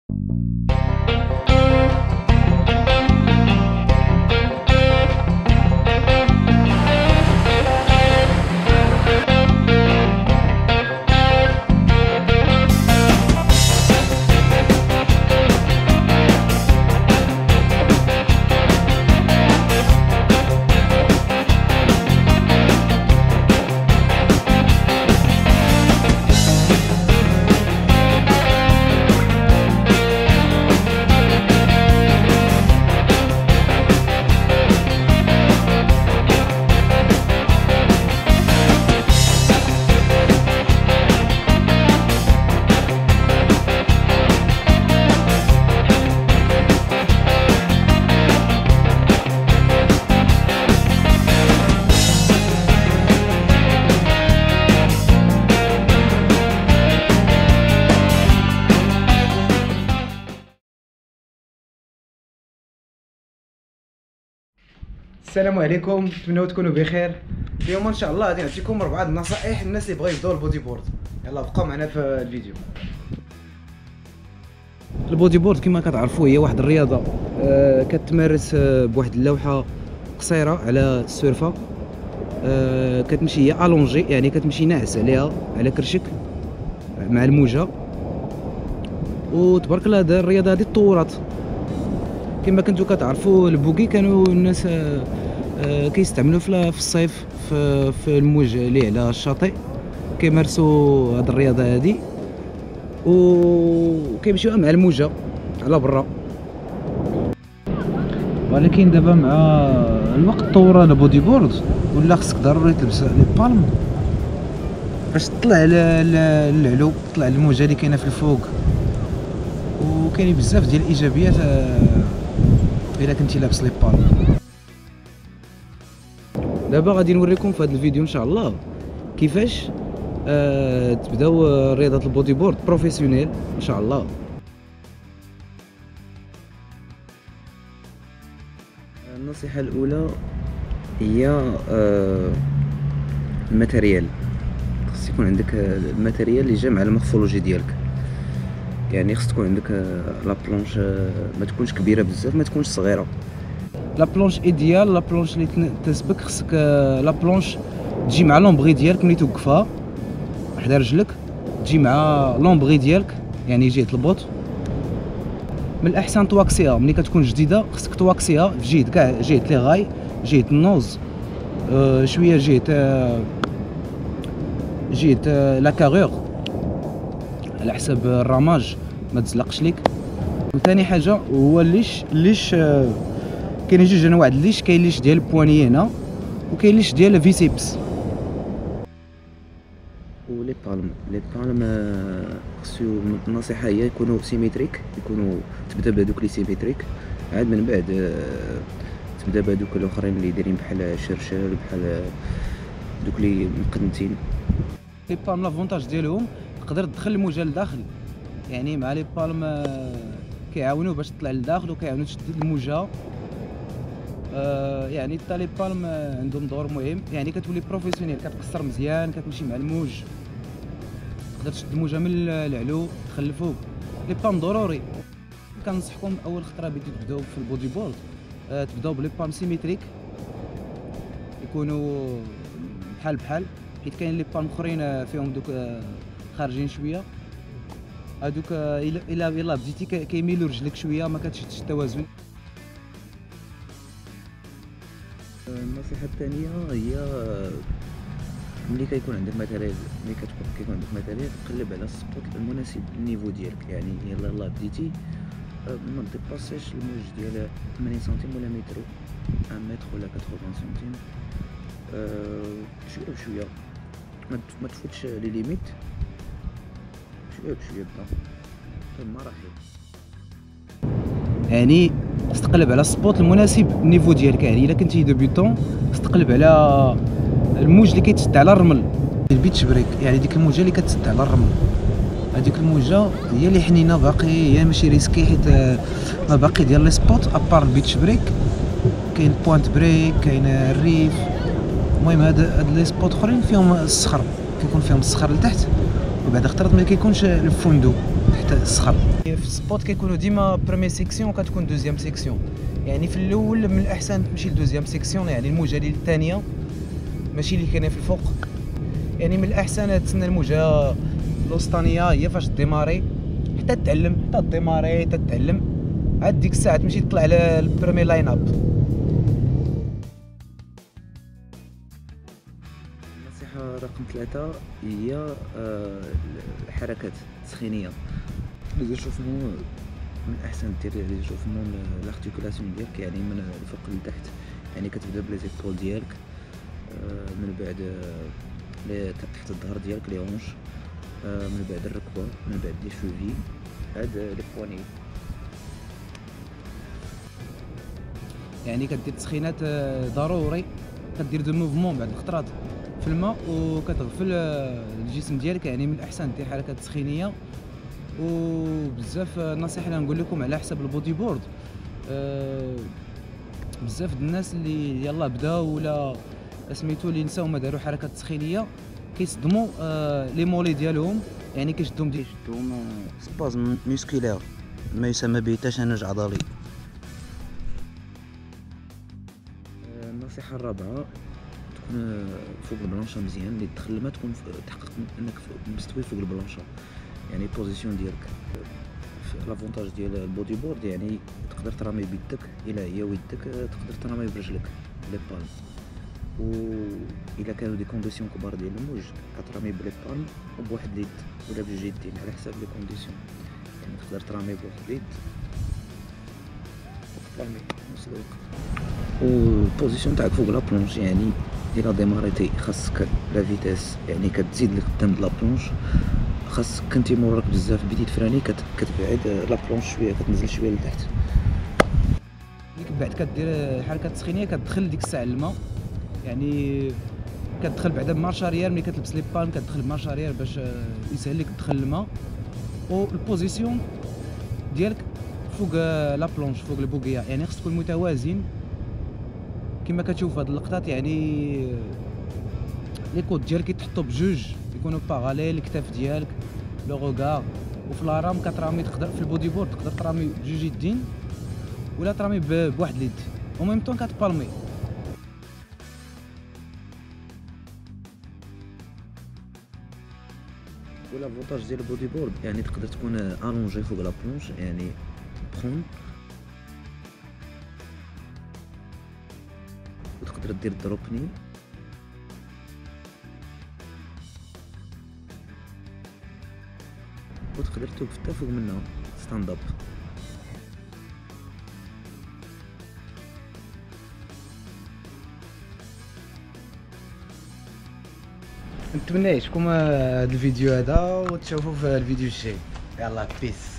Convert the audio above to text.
السلام عليكم، نتمنوا تكونوا بخير. اليوم ان شاء الله غادي نعطيكم 4 النصائح الناس اللي بغاو يبداو البودي بورد. يلا بقاو معنا في الفيديو. البودي بورد كما كتعرفوا هي واحد الرياضه كتمارس بواحد اللوحه قصيره على السيرفا، كتمشي هي الونجي، يعني كتمشي ناعس عليها على كرشك مع الموجه. وتبارك الله هذه الرياضه هذه تطورات. كما كنتو كتعرفوا البوكي كانوا الناس كيستعملوا في الصيف في الموج اللي على الشاطئ، كيمارسوا هذه الرياضه هذه وكيمشيو مع الموجه على برا. ولكن دابا مع الوقت طور البودي بورد، ولا خصك ضروري تلبس لي بالم باش تطلع للعلو، تطلع الموجه اللي كاينه في الفوق. وكاين بزاف ديال الايجابيات الا كنتي لابس لي بالم. دابا غادي نوريكم في هذا الفيديو ان شاء الله كيفاش تبداو رياضه البودي بورد بروفيسيونيل ان شاء الله. النصيحه الاولى هي الماتيريال. خص يكون عندك الماتيريال اللي جا مع المورفولوجي ديالك، يعني خص تكون عندك لا بلونش ما تكونش كبيره بزاف، ما تكونش صغيره. لا بلونش ايديال، لا بلونش اللي تناسبك، خصك لا بلونش تجي مع لومبغي ديالك ملي توقفها حدا رجلك، تجي مع لومبغي ديالك يعني جهه البوط. من الاحسن تواكسيها ملي كتكون جديده، خصك تواكسيها في جهه كاع، جهه لي غاي، جهه النوز، شويه جهه لا كاغور على حسب الرماج ما تزلقش ليك. وثاني حاجه هو الليش كاين جوج انواع الليش، كاين ليش ديال البواني هنا، وكاين ليش ديال الفيسيبس. ولي بالم خصو النصيحه هي يكونوا سيميتريك، يكونوا تبدا بهذوك لي سيميتريك، عاد من بعد تبدا بهذوك الاخرين اللي دايرين بحال شرشال، بحال دوك اللي مقنتين. لي بالم لافونتاج ديالهم تقدر تدخل الموجه لداخل، يعني مع لي بالم كيعاونوا باش تطلع لداخل وكيعاونوا تشد الموجه. يعني حتى لي بالم عندهم دور مهم، يعني كتولي بروفيسيونيل، كتقصر مزيان، كتمشي مع الموج، تقدر تشد الموجه من العلو تدخل الفوق. لي بالم ضروري. كنصحكم اول خطره بديتو تبداو في البودي بورد تبداو بلي بالم سيميتريك، يكونوا بحال حيت كاين لي بالم اخرين فيهم دوك خارجين شويه، هادوك الا بديتي كيميلوا رجلك شويه، ما كتشدش التوازن. النصيحه الثانيه هي ملي كيكون عندك ماتيريال، ملي كيكون عندك ماتيريال تقلب على السبوت المناسب للنيفو ديالك، يعني يلا بديتي ما ديباسيش الموج ديال 80 سنتيم ولا متر، 1 متر ولا 80 سنتيم، شويه بشويه، ما تفوتش لي ليميت، شويه بشويه بمراحل. يعني تقلب على السبوت المناسب للنيفو ديالك، يعني الا كنتي ديبيوتون تقلب على الموج اللي كيتسد على الرمل، البيتش بريك، يعني ديك الموجه اللي كتسد على الرمل. هذيك الموجه هي اللي حنينه باقي، هي ماشي ريسكي، حيت ما باقي ديال لي سبوت ابار البيتش بريك، كاين بوينت بريك، كاين الريف. المهم هاد لي سبوت اخرين فيهم الصخر، كيكون فيهم الصخر لتحت، وبعد اخترت ما كيكونش الفندق تحت الصخر. في السبوت كيكونوا ديما بريمي سيكسيون وكتكون دوزيام سيكسيون. يعني في الاول من الاحسن تمشي لدوزيام سيكسيون، يعني الموجه ديال الثانيه ماشي اللي كاينه في الفوق. يعني من الاحسن تسنى الموجه الوسطانيه هي فاش ديماري حتى تتعلم، حتى ديماري حتى تتعلم، عاد ديك الساعه تمشي تطلع على البريمي لاين اب. النصيحه رقم 3 هي الحركات التسخينيه. لي زيشوفمون من الاحسن دير لي زيشوفمون لارتيكولاسيون ديالك، يعني من الفوق لتحت. يعني كتبدا بلي زيبول ديالك، من بعد تحت الظهر ديالك لي هونش، من بعد الركبه، من بعد لي شوفي، عاد لي بواني. يعني كدير تسخينات ضروري، كدير دو موفمون بعد الخطرات في الماء وكتغفل الجسم ديالك. يعني من الاحسن دير حركات تسخينيه. وبزاف النصيحه اللي نقول لكم على حسب البودي بورد، بزاف د الناس اللي يلا بداو ولا سميتو اللي نساو ما داروا حركات تسخينيه كيصدموا لي مولي ديالهم، يعني كيشدهم سبازم ميسكولير ما يسمى به تشنج عضلي. النصيحه الرابعه تكون فوق البلانشا مزيان، اللي تدخل الماء تكون تحقق انك مستوي فوق البلانشا. يعني البوزيسيون ديالك لافونتاج ديال البودي بورد، يعني تقدر ترامي بيدك الا هي ويدك، تقدر ترامي برجلك لي بالم. و الا كانوا دي كونديسيون كبار ديال الموج كترامي بلي بالم وبواحد اليد ولا بجوج يدين على حساب لي كونديسيون. يعني تقدر ترامي بواحد اليد وترامي في نفس الوقت. والبوزيسيون تاعك فوق لا بلونش، يعني الا ديماريتي خاصك لا فيتاس، يعني كتزيد لقدام لا بلونش. خاصك كنتي موراك بزاف بديت تفراني كتبعد لا بلونش شويه، كتنزل شويه لتحت. ديك بعد كدير حركات تسخينيه، كتدخل ديك الساعه الماء، يعني كتدخل بعدا بمارش اريير. ملي كتلبس لي بالم كتدخل بمارش اريير باش يسهل لك تدخل الماء. والبوزيسيون ديالك فوق لا بلونش، فوق البوغيه، يعني خصك تكون متوازن كما كتشوف هاد اللقطات. يعني لي كود ديالك كيتحطوا بجوج يكونوا باغاليل، الكتاف ديالك لو غوغار. وفي لارام كترامي تقدر في البودي بورد تقدر ترامي بجوج يدين ولا ترامي بواحد اليد او ميم طون كتبالمي. ولا فونتاج ديال البودي بورد، يعني تقدر تكون الونجي فوق لا بلونش، يعني برون، وتقدر دير دروبني وتقدر توقف حتى فوق منها ستاند اب. نتمنى يعجبكم هذا الفيديو هذا وتشوفوا في الفيديو الجاي. يلا بيس.